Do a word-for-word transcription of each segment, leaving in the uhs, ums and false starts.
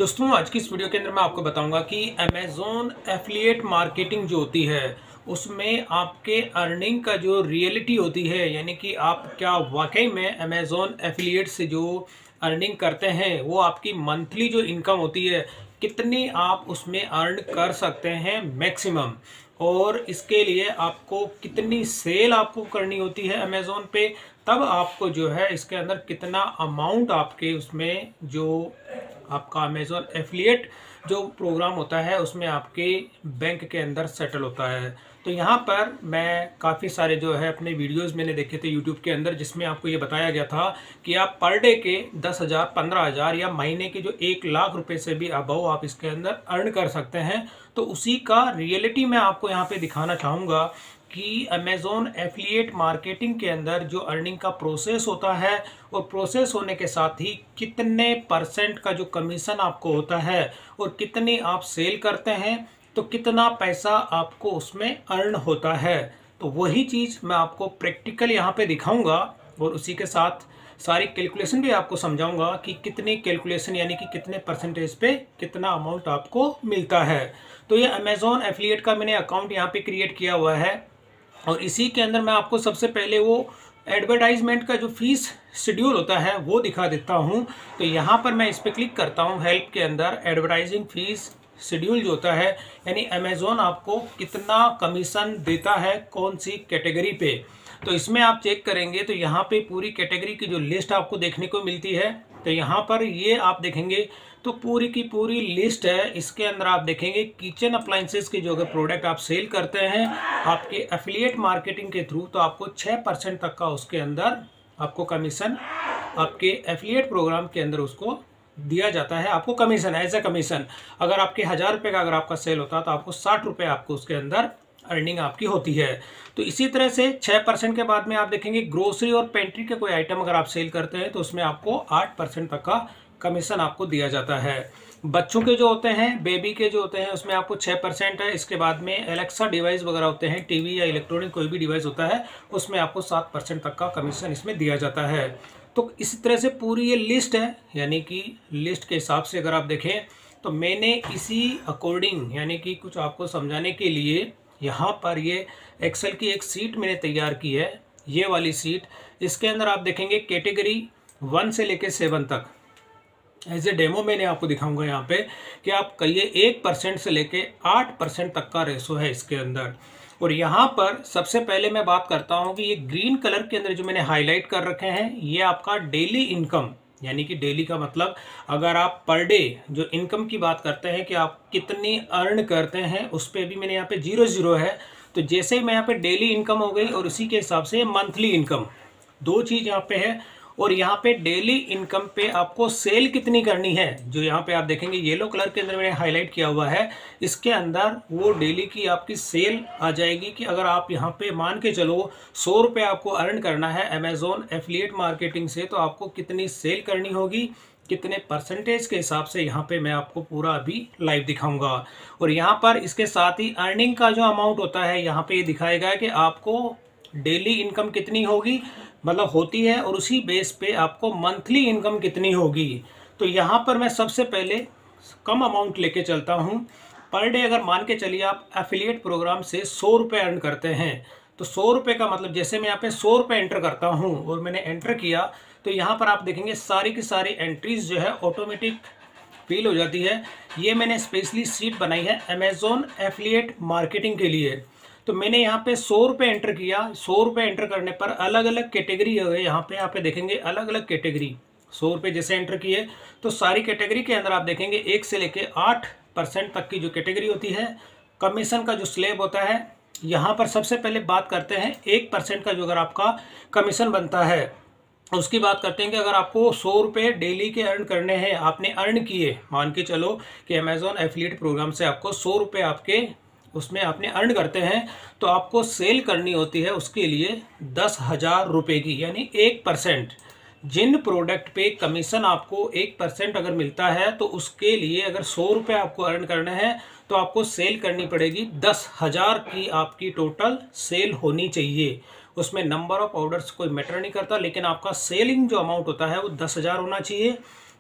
दोस्तों आज की इस वीडियो के अंदर मैं आपको बताऊंगा कि अमेज़ॉन एफिलिएट मार्केटिंग जो होती है उसमें आपके अर्निंग का जो रियलिटी होती है, यानी कि आप क्या वाकई में अमेज़ॉन एफिलिएट से जो अर्निंग करते हैं वो आपकी मंथली जो इनकम होती है कितनी आप उसमें अर्न कर सकते हैं मैक्सिमम, और इसके लिए आपको कितनी सेल आपको करनी होती है अमेज़ॉन पे, तब आपको जो है इसके अंदर कितना अमाउंट आपके उसमें जो आपका अमेज़ॉन एफिलिएट जो प्रोग्राम होता है उसमें आपके बैंक के अंदर सेटल होता है। तो यहाँ पर मैं काफ़ी सारे जो है अपने वीडियोस मैंने देखे थे यूट्यूब के अंदर, जिसमें आपको ये बताया गया था कि आप पर डे के दस हज़ार पंद्रह हज़ार या महीने के जो एक लाख रुपए से भी अबव आप इसके अंदर अर्न कर सकते हैं। तो उसी का रियलिटी मैं आपको यहाँ पे दिखाना चाहूँगा कि अमेज़ॉन एफिलिएट मार्केटिंग के अंदर जो अर्निंग का प्रोसेस होता है और प्रोसेस होने के साथ ही कितने परसेंट का जो कमीशन आपको होता है और कितनी आप सेल करते हैं तो कितना पैसा आपको उसमें अर्न होता है। तो वही चीज़ मैं आपको प्रैक्टिकल यहाँ पे दिखाऊंगा और उसी के साथ सारी कैलकुलेशन भी आपको समझाऊंगा कि कितनी कैलकुलेशन यानी कि कितने परसेंटेज पे कितना अमाउंट आपको मिलता है। तो ये अमेज़ॉन एफिलिएट का मैंने अकाउंट यहाँ पे क्रिएट किया हुआ है और इसी के अंदर मैं आपको सबसे पहले वो एडवर्टाइजमेंट का जो फीस शेड्यूल होता है वो दिखा देता हूँ। तो यहाँ पर मैं इस पर क्लिक करता हूँ, हेल्प के अंदर एडवर्टाइजिंग फीस शेड्यूल जो होता है यानी अमेज़ॉन आपको कितना कमीशन देता है कौन सी कैटेगरी पे। तो इसमें आप चेक करेंगे तो यहाँ पे पूरी कैटेगरी की जो लिस्ट आपको देखने को मिलती है। तो यहाँ पर ये आप देखेंगे तो पूरी की पूरी लिस्ट है। इसके अंदर आप देखेंगे किचन अप्लाइंसेस के जो अगर प्रोडक्ट आप सेल करते हैं आपके एफिलिएट मार्केटिंग के थ्रू, तो आपको छः परसेंट तक का उसके अंदर आपको कमीशन आपके एफिलिएट प्रोग्राम के अंदर उसको दिया जाता है, आपको कमीशन एज ए कमीशन। अगर आपके हज़ार रुपये का अगर आपका सेल होता है तो आपको साठ रुपये आपको उसके अंदर अर्निंग आपकी होती है। तो इसी तरह से छः परसेंट के बाद में आप देखेंगे ग्रोसरी और पेंट्री के कोई आइटम अगर आप सेल करते हैं तो उसमें आपको आठ परसेंट तक का कमीशन आपको दिया जाता है। बच्चों के जो होते हैं, बेबी के जो होते हैं, उसमें आपको छः परसेंट है। इसके बाद में एलेक्सा डिवाइस वगैरह होते हैं, टीवी या इलेक्ट्रॉनिक कोई भी डिवाइस होता है, उसमें आपको सात परसेंट तक का कमीशन इसमें दिया जाता है। तो इसी तरह से पूरी ये लिस्ट है, यानी कि लिस्ट के हिसाब से अगर आप देखें तो मैंने इसी अकॉर्डिंग यानी कि कुछ आपको समझाने के लिए यहाँ पर ये एक्सेल की एक सीट मैंने तैयार की है, ये वाली सीट। इसके अंदर आप देखेंगे कैटेगरी वन से लेके सेवन तक एज ए डेमो मैंने आपको दिखाऊंगा यहाँ पे कि आप कहिए एक परसेंट से लेके आठ परसेंट तक का रेशो है इसके अंदर। और यहाँ पर सबसे पहले मैं बात करता हूँ कि ये ग्रीन कलर के अंदर जो मैंने हाईलाइट कर रखे हैं ये आपका डेली इनकम, यानी कि डेली का मतलब अगर आप पर डे जो इनकम की बात करते हैं कि आप कितनी अर्न करते हैं उस पर भी मैंने यहाँ पे जीरो जीरो है। तो जैसे मैं यहाँ पे डेली इनकम हो गई और उसी के हिसाब से मंथली इनकम, दो चीज़ यहाँ पे है। और यहाँ पे डेली इनकम पे आपको सेल कितनी करनी है, जो यहाँ पे आप देखेंगे येलो कलर के अंदर मैंने हाईलाइट किया हुआ है, इसके अंदर वो डेली की आपकी सेल आ जाएगी कि अगर आप यहाँ पे मान के चलो सौ रुपये आपको अर्न करना है अमेज़ॉन एफिलिएट मार्केटिंग से, तो आपको कितनी सेल करनी होगी, कितने परसेंटेज के हिसाब से यहाँ पे मैं आपको पूरा अभी लाइव दिखाऊंगा। और यहाँ पर इसके साथ ही अर्निंग का जो अमाउंट होता है यहाँ पे ये दिखाएगा कि आपको डेली इनकम कितनी होगी मतलब होती है और उसी बेस पे आपको मंथली इनकम कितनी होगी। तो यहाँ पर मैं सबसे पहले कम अमाउंट लेके चलता हूँ। पर डे अगर मान के चलिए आप एफिलिएट प्रोग्राम से सौ रुपये अर्न करते हैं तो सौ रुपये का मतलब जैसे मैं यहाँ पे सौ रुपये एंटर करता हूँ और मैंने एंटर किया तो यहाँ पर आप देखेंगे सारी की सारी एंट्रीज जो है ऑटोमेटिक फिल हो जाती है। ये मैंने स्पेशली सीट बनाई है अमेज़ॉन एफिलिएट मार्केटिंग के लिए। तो मैंने यहाँ पे सौ रुपये एंटर किया, सौ रुपये एंटर करने पर अलग अलग कैटेगरी हो गए। यहाँ पे यहाँ पे देखेंगे अलग अलग कैटेगरी, सौ रुपये जैसे एंटर किए तो सारी कैटेगरी के अंदर आप देखेंगे एक से लेके आठ परसेंट तक की जो कैटेगरी होती है, कमीशन का जो स्लैब होता है। यहाँ पर सबसे पहले बात करते हैं एक परसेंट का जो अगर आपका कमीशन बनता है उसकी बात करते हैं कि अगर आपको सौ रुपये डेली के अर्न करने हैं, आपने अर्न किए, मान के चलो कि अमेज़ॉन एफिलिएट प्रोग्राम से आपको सौ रुपये आपके उसमें आपने अर्न करते हैं तो आपको सेल करनी होती है उसके लिए दस हज़ार रुपये की, यानी एक परसेंट। जिन प्रोडक्ट पे कमीशन आपको एक परसेंट अगर मिलता है तो उसके लिए अगर सौ रुपये आपको अर्न करना है तो आपको सेल करनी पड़ेगी दस हज़ार की, आपकी टोटल सेल होनी चाहिए। उसमें नंबर ऑफ ऑर्डर्स कोई मैटर नहीं करता, लेकिन आपका सेलिंग जो अमाउंट होता है वो दस हज़ार होना चाहिए।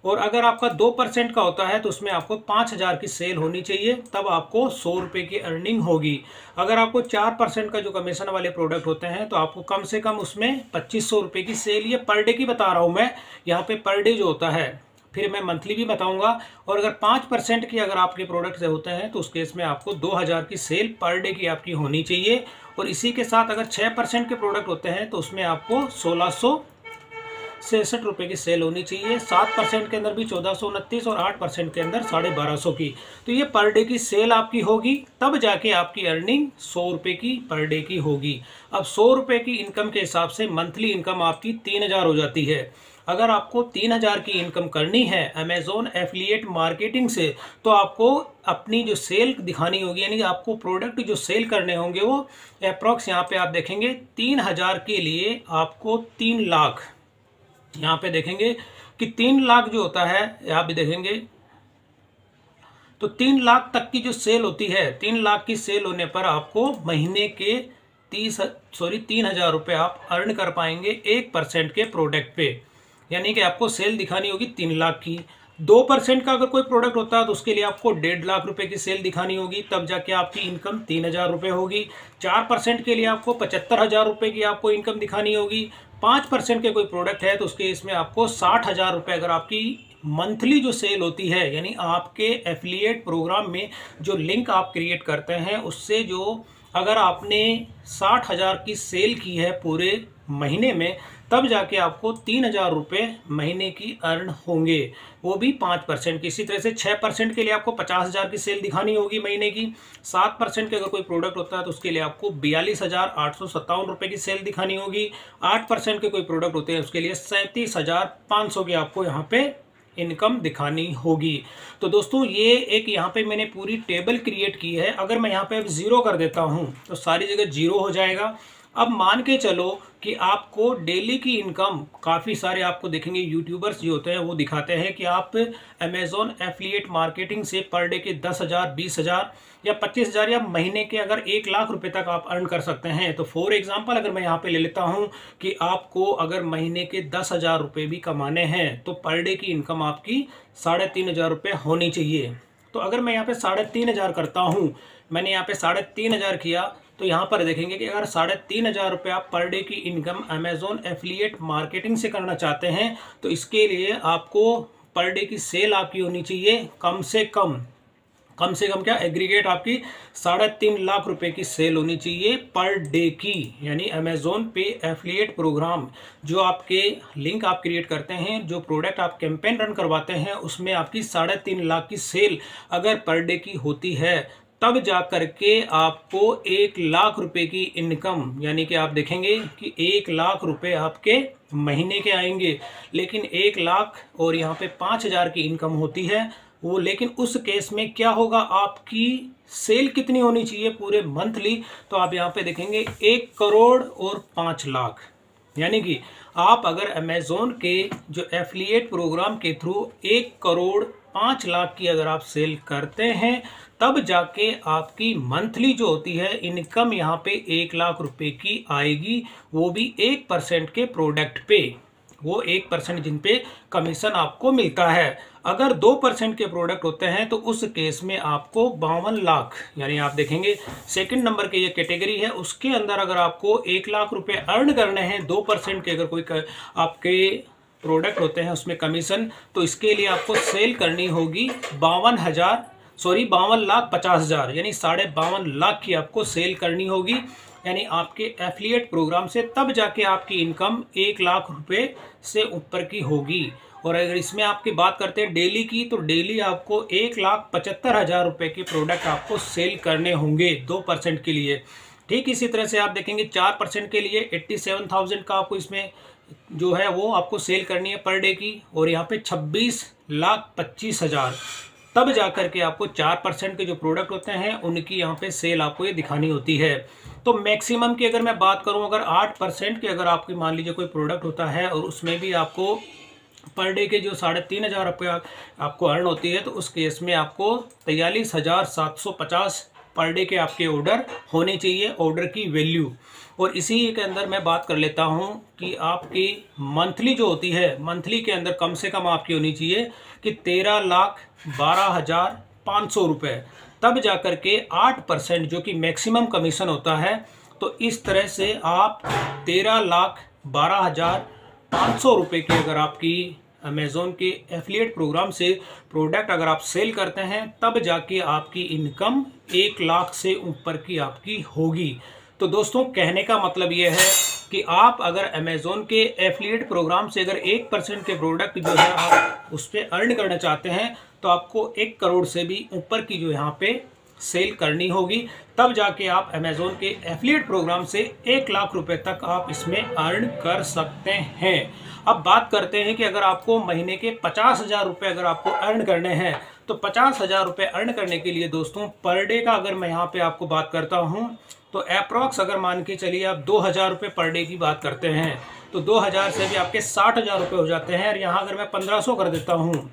और अगर आपका दो परसेंट का होता है तो उसमें आपको पाँच हज़ार की सेल होनी चाहिए, तब आपको सौ रुपये की अर्निंग होगी। अगर आपको चार परसेंट का जो कमीशन वाले प्रोडक्ट होते हैं तो आपको कम से कम उसमें पच्चीस सौ रुपये की सेल, ये पर डे की बता रहा हूँ मैं, यहाँ पे पर डे जो होता है, फिर मैं मंथली भी बताऊंगा। और अगर पाँच परसेंट की अगर आपके प्रोडक्ट से होते हैं तो उस केस में आपको दो हज़ार की सेल पर डे की आपकी होनी चाहिए। और इसी के साथ अगर छः परसेंट के प्रोडक्ट होते हैं तो उसमें आपको सोलह सौ छियासठ रुपये की सेल होनी चाहिए। सात परसेंट के अंदर भी चौदह सौ उनतीस और आठ परसेंट के अंदर साढ़े बारह सौ की। तो ये पर डे की सेल आपकी होगी, तब जाके आपकी अर्निंग सौ रुपये की पर डे की होगी। अब सौ रुपये की इनकम के हिसाब से मंथली इनकम आपकी तीन हज़ार हो जाती है। अगर आपको तीन हज़ार की इनकम करनी है अमेज़ॉन एफिलिएट मार्केटिंग से, तो आपको अपनी जो सेल दिखानी होगी, यानी आपको प्रोडक्ट जो सेल करने होंगे वो अप्रॉक्स यहाँ पे आप देखेंगे तीन हज़ार के लिए आपको तीन लाख, यहाँ पे देखेंगे कि तीन लाख जो होता है, यहाँ भी देखेंगे तो तीन लाख तक की जो सेल होती है, तीन लाख की सेल होने पर आपको महीने के तीस सॉरी तीन हजार रुपये आप अर्न कर पाएंगे एक परसेंट के प्रोडक्ट पे। यानी कि आपको सेल दिखानी होगी तीन लाख की। दो परसेंट का अगर कोई प्रोडक्ट होता है तो उसके लिए आपको डेढ़ लाख रुपए की सेल दिखानी होगी, तब जाके आपकी इनकम तीन हजार रुपये होगी। चार परसेंट के लिए आपको पचहत्तर हजार रुपये की आपको इनकम दिखानी होगी। पाँच परसेंट के कोई प्रोडक्ट है तो उसके इसमें आपको साठ हजार रुपये अगर आपकी मंथली जो सेल होती है, यानी आपके एफिलिएट प्रोग्राम में जो लिंक आप क्रिएट करते हैं उससे जो अगर आपने साठ हजार की सेल की है पूरे महीने में, तब जाके आपको तीन हजार रुपये महीने की अर्न होंगे, वो भी पाँच परसेंट की। इसी तरह से छः परसेंट के लिए आपको पचास हजार की सेल दिखानी होगी महीने की। सात परसेंट के अगर कोई प्रोडक्ट होता है तो उसके लिए आपको बयालीस हजार आठ सौ सत्तावन रुपये की सेल दिखानी होगी। आठ परसेंट के कोई प्रोडक्ट होते हैं उसके लिए सैंतीस हजार पाँच सौ की आपको यहाँ पे इनकम दिखानी होगी। तो दोस्तों ये एक यहाँ पे मैंने पूरी टेबल क्रिएट की है। अगर मैं यहाँ पे अब जीरो कर देता हूँ तो सारी जगह जीरो हो जाएगा। अब मान के चलो कि आपको डेली की इनकम, काफ़ी सारे आपको देखेंगे यूट्यूबर्स जो होते हैं वो दिखाते हैं कि आप अमेज़ॉन एफिलिएट मार्केटिंग से पर डे के दस हज़ार बीस हज़ार या पच्चीस हज़ार या महीने के अगर एक लाख रुपए तक आप अर्न कर सकते हैं। तो फॉर एग्जांपल अगर मैं यहाँ पे ले लेता हूँ कि आपको अगर महीने के दस हज़ार रुपये भी कमाने हैं तो पर डे की इनकम आपकी साढ़े तीन हज़ार रुपये होनी चाहिए। तो अगर मैं यहाँ पे साढ़े तीन हज़ार करता हूँ, मैंने यहाँ पे साढ़े तीन हज़ार किया, तो यहाँ पर देखेंगे कि अगर साढ़े तीन हज़ार रुपये आप पर डे की इनकम अमेज़ॉन एफिलिएट मार्केटिंग से करना चाहते हैं तो इसके लिए आपको पर डे की सेल आपकी होनी चाहिए कम से कम कम से कम क्या एग्रीगेट आपकी साढ़े तीन लाख रुपए की सेल होनी चाहिए पर डे की। यानी अमेज़ॉन पे एफिलिएट प्रोग्राम जो आपके लिंक आप क्रिएट करते हैं, जो प्रोडक्ट आप कैंपेन रन करवाते हैं, उसमें आपकी साढ़े तीन लाख की सेल अगर पर डे की होती है, तब जा करके आपको एक लाख रुपए की इनकम, यानी कि आप देखेंगे कि एक लाख रुपए आपके महीने के आएंगे। लेकिन एक लाख और यहाँ पे पाँच हज़ार की इनकम होती है वो, लेकिन उस केस में क्या होगा, आपकी सेल कितनी होनी चाहिए पूरे मंथली, तो आप यहाँ पे देखेंगे एक करोड़ और पाँच लाख। यानी कि आप अगर अमेज़ॉन के जो एफिलिएट प्रोग्राम के थ्रू एक करोड़ पाँच लाख की अगर आप सेल करते हैं, तब जाके आपकी मंथली जो होती है इनकम यहाँ पे एक लाख रुपए की आएगी, वो भी एक परसेंट के प्रोडक्ट पे, वो एक परसेंट जिन पे कमीशन आपको मिलता है। अगर दो परसेंट के प्रोडक्ट होते हैं तो उस केस में आपको बावन लाख, यानी आप देखेंगे सेकंड नंबर के ये कैटेगरी है, उसके अंदर अगर आपको एक लाख रुपए अर्न करने हैं, दो परसेंट के अगर कोई कर, आपके प्रोडक्ट होते हैं उसमें कमीशन, तो इसके लिए आपको सेल करनी होगी बावन हजार सॉरी बावन लाख पचास हजार, यानी साढ़े बावन लाख की आपको सेल करनी होगी, यानी आपके एफिलिएट प्रोग्राम से, तब जाके आपकी इनकम एक लाख रुपए से ऊपर की होगी। और अगर इसमें आपकी बात करते हैं डेली की, तो डेली आपको एक लाख पचहत्तर हजार रुपये के प्रोडक्ट आपको सेल करने होंगे दो परसेंट के लिए। ठीक इसी तरह से आप देखेंगे चार परसेंट के लिए एट्टी सेवन थाउजेंड का आपको इसमें जो है वो आपको सेल करनी है पर डे की, और यहाँ पे छब्बीस लाख पच्चीस हजार, तब जाकर के आपको चार परसेंट के जो प्रोडक्ट होते हैं उनकी यहाँ पे सेल आपको ये दिखानी होती है। तो मैक्सिमम की अगर मैं बात करूँ, अगर आठ परसेंट के अगर आपकी मान लीजिए कोई प्रोडक्ट होता है और उसमें भी आपको पर डे के जो साढ़े तीन हज़ार रुपये आपको अर्न होती है, तो उस केस में आपको तैंतालीस हज़ार सात सौ पचास पर डे के आपके ऑर्डर होने चाहिए, ऑर्डर की वैल्यू। और इसी के अंदर मैं बात कर लेता हूं कि आपकी मंथली जो होती है, मंथली के अंदर कम से कम आपकी होनी चाहिए कि तेरह लाख बारह हजार पाँच सौ रुपये, तब जाकर के आठ परसेंट जो कि मैक्सिमम कमीशन होता है। तो इस तरह से आप तेरह लाख बारह हजार पाँच सौ रुपये की अगर आपकी अमेज़ॉन के एफिलिएट प्रोग्राम से प्रोडक्ट अगर आप सेल करते हैं, तब जाके आपकी इनकम एक लाख से ऊपर की आपकी होगी। तो दोस्तों कहने का मतलब ये है कि आप अगर अमेज़ॉन के एफिलिएट प्रोग्राम से अगर एक परसेंट के प्रोडक्ट जो है आप उस पर अर्न करना चाहते हैं, तो आपको एक करोड़ से भी ऊपर की जो यहाँ पे सेल करनी होगी, तब जाके आप अमेज़ॉन के एफिलिएट प्रोग्राम से एक लाख रुपए तक आप इसमें अर्न कर सकते हैं। अब बात करते हैं कि अगर आपको महीने के पचास हजार रुपये अगर आपको अर्न करने हैं, तो पचास हजार रुपये अर्न करने के लिए दोस्तों पर डे का अगर मैं यहाँ पे आपको बात करता हूँ, तो अप्रॉक्स अगर मान के चलिए आप दो हज़ार रुपये पर डे की बात करते हैं, तो दो हज़ार से भी आपके साठ हज़ार रुपये हो जाते हैं। और यहाँ अगर मैं पंद्रह सौ कर देता हूँ,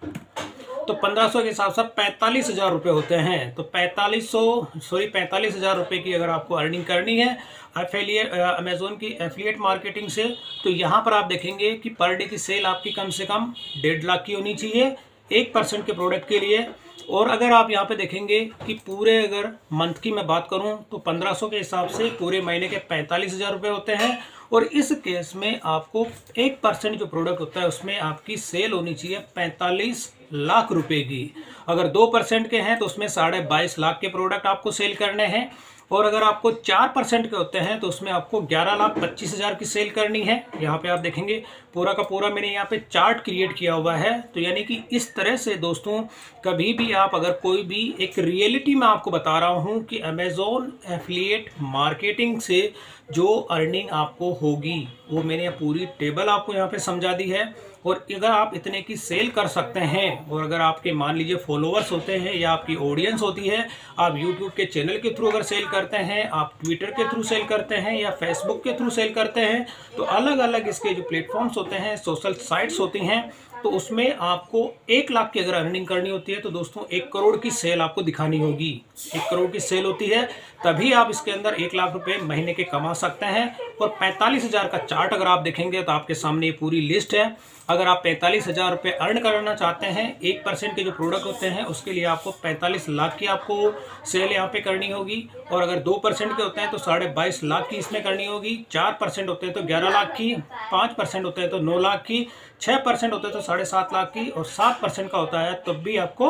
तो पंद्रह सौ के हिसाब से पैंतालीस हज़ार रुपये होते हैं। तो पैंतालीस सौ सॉरी पैंतालीस हज़ार रुपये की अगर आपको अर्निंग करनी है एफिलिएट अमेज़ॉन की एफिलिएट मार्केटिंग से, तो यहाँ पर आप देखेंगे कि पर डे की सेल आपकी कम से कम डेढ़ लाख की होनी चाहिए एक परसेंट के प्रोडक्ट के लिए। और अगर आप यहाँ पे देखेंगे कि पूरे अगर मंथ की मैं बात करूँ, तो पंद्रह सौ के हिसाब से पूरे महीने के पैंतालीस हज़ार रुपये होते हैं। और इस केस में आपको एक परसेंट जो प्रोडक्ट होता है उसमें आपकी सेल होनी चाहिए पैंतालीस लाख रुपए की। अगर दो परसेंट के हैं तो उसमें साढ़े बाईस लाख के प्रोडक्ट आपको सेल करने हैं। और अगर आपको चार परसेंट के होते हैं तो उसमें आपको ग्यारह लाख पच्चीस हज़ार की सेल करनी है। यहाँ पे आप देखेंगे पूरा का पूरा मैंने यहाँ पे चार्ट क्रिएट किया हुआ है। तो यानी कि इस तरह से दोस्तों कभी भी आप अगर कोई भी एक रियलिटी में आपको बता रहा हूँ कि अमेज़ॉन एफिलिएट मार्केटिंग से जो अर्निंग आपको होगी वो मैंने पूरी टेबल आपको यहाँ पे समझा दी है। और अगर आप इतने की सेल कर सकते हैं, और अगर आपके मान लीजिए फॉलोअर्स होते हैं या आपकी ऑडियंस होती है, आप यूट्यूब के चैनल के थ्रू अगर सेल करते हैं, आप ट्विटर के थ्रू सेल करते हैं या फेसबुक के थ्रू सेल करते हैं, तो अलग अलग इसके जो प्लेटफॉर्म्स होते हैं, सोशल साइट्स होती हैं, तो उसमें आपको एक लाख की अगर अर्निंग करनी होती है तो दोस्तों एक करोड़ की सेल आपको दिखानी होगी। एक करोड़ की सेल होती है तभी आप इसके अंदर एक लाख रुपए महीने के कमा सकते हैं। और पैंतालीस हजार का चार्ट अगर आप देखेंगे तो आपके सामने ये पूरी लिस्ट है। अगर आप पैंतालीस हजार रुपये अर्न करना चाहते हैं, एक परसेंट के जो प्रोडक्ट होते हैं उसके लिए आपको पैंतालीस लाख की आपको सेल यहाँ पे करनी होगी। और अगर दो परसेंट के होते हैं तो साढ़े बाईस लाख की इसमें करनी होगी। चार परसेंट होते हैं तो ग्यारह लाख की, पाँच परसेंट होते हैं तो नौ लाख की, छः परसेंट होते हैं तो साढ़े सात लाख की, और सात परसेंट का होता है तब भी आपको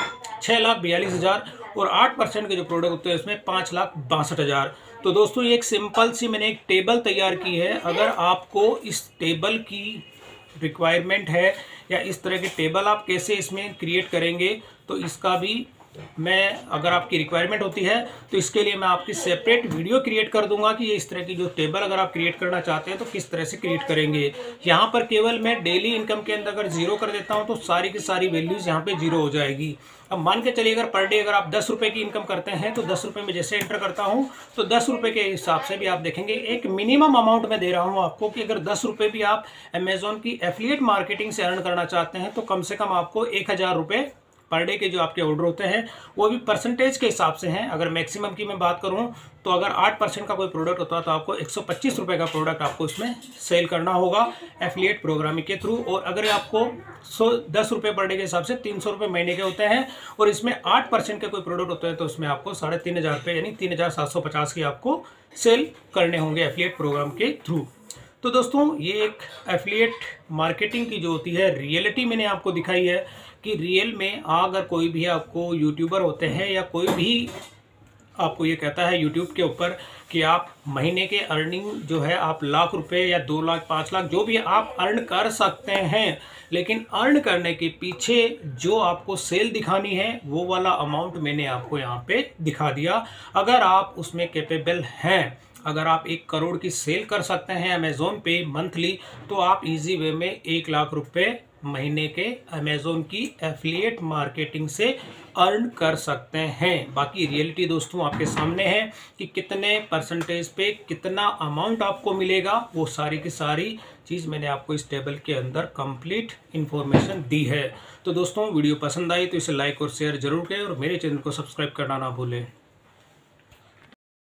छः लाख बयालीस हज़ार, और आठ परसेंट के जो प्रोडक्ट होते हैं उसमें पाँच लाख बासठ हज़ार। तो दोस्तों ये एक सिंपल सी मैंने एक टेबल तैयार की है। अगर आपको इस टेबल की रिक्वायरमेंट है या इस तरह के टेबल आप कैसे इसमें क्रिएट करेंगे, तो इसका भी मैं अगर आपकी रिक्वायरमेंट होती है तो इसके लिए मैं आपकी सेपरेट वीडियो क्रिएट कर दूंगा कि ये इस तरह की जो टेबल अगर आप क्रिएट करना चाहते हैं तो किस तरह से क्रिएट करेंगे। यहाँ पर केवल मैं डेली इनकम के अंदर अगर जीरो कर देता हूँ तो सारी की सारी वैल्यूज यहाँ पे जीरो हो जाएगी। अब मान के चलिए अगर पर डे अगर आप दस रुपये की इनकम करते हैं तो दस रुपये में जैसे एंटर करता हूँ तो दस रुपये के हिसाब से भी आप देखेंगे एक मिनिमम अमाउंट में दे रहा हूँ आपको कि अगर दस रुपये भी आप अमेज़ॉन की एफिलिएट मार्केटिंग से अर्न करना चाहते हैं तो कम से कम आपको एक हज़ार रुपये पर डे के जो आपके ऑर्डर होते हैं वो भी परसेंटेज के हिसाब से हैं। अगर मैक्सिमम की मैं बात करूं तो अगर आठ परसेंट का कोई प्रोडक्ट होता है तो आपको एक सौ पच्चीस रुपये का प्रोडक्ट आपको इसमें सेल करना होगा एफिलिएट प्रोग्रामिंग के थ्रू। और अगर आपको सौ दस रुपये पर डे के हिसाब से तीन सौ रुपये महीने के होते हैं और इसमें आठ परसेंट के कोई प्रोडक्ट होते हैं तो उसमें आपको साढ़े तीन हज़ार रुपये यानी तीन हज़ार सात सौ पचास की आपको सेल करने होंगे एफिलिएट प्रोग्राम के थ्रू। तो दोस्तों ये एक एफिलिएट मार्केटिंग की जो होती है रियलिटी मैंने आपको दिखाई है कि रियल में अगर कोई भी आपको यूट्यूबर होते हैं या कोई भी आपको ये कहता है यूट्यूब के ऊपर कि आप महीने के अर्निंग जो है आप लाख रुपए या दो लाख पाँच लाख जो भी आप अर्न कर सकते हैं, लेकिन अर्न करने के पीछे जो आपको सेल दिखानी है वो वाला अमाउंट मैंने आपको यहाँ पे दिखा दिया। अगर आप उसमें कैपेबल हैं, अगर आप एक करोड़ की सेल कर सकते हैं अमेज़ॉन पे मंथली, तो आप इजी वे में एक लाख रुपए महीने के अमेज़ॉन की एफिलिएट मार्केटिंग से अर्न कर सकते हैं। बाकी रियलिटी दोस्तों आपके सामने है कि कितने परसेंटेज पे कितना अमाउंट आपको मिलेगा, वो सारी की सारी चीज़ मैंने आपको इस टेबल के अंदर कंप्लीट इन्फॉर्मेशन दी है। तो दोस्तों वीडियो पसंद आई तो इसे लाइक और शेयर जरूर करें और मेरे चैनल को सब्सक्राइब करना ना भूलें।